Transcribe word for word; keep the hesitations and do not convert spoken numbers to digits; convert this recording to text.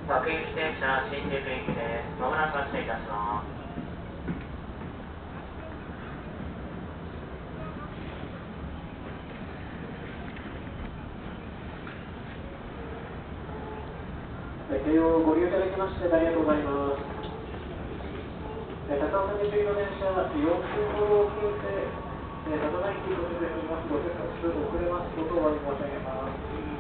各駅停車新宿駅です。まもなく発車いたします。 京葉をご利用いただきましてありがとうございます。高尾山行きの電車、よんぷんほど遅れて、立たないということであります。ご生活遅れますことをお詫び申し上げます。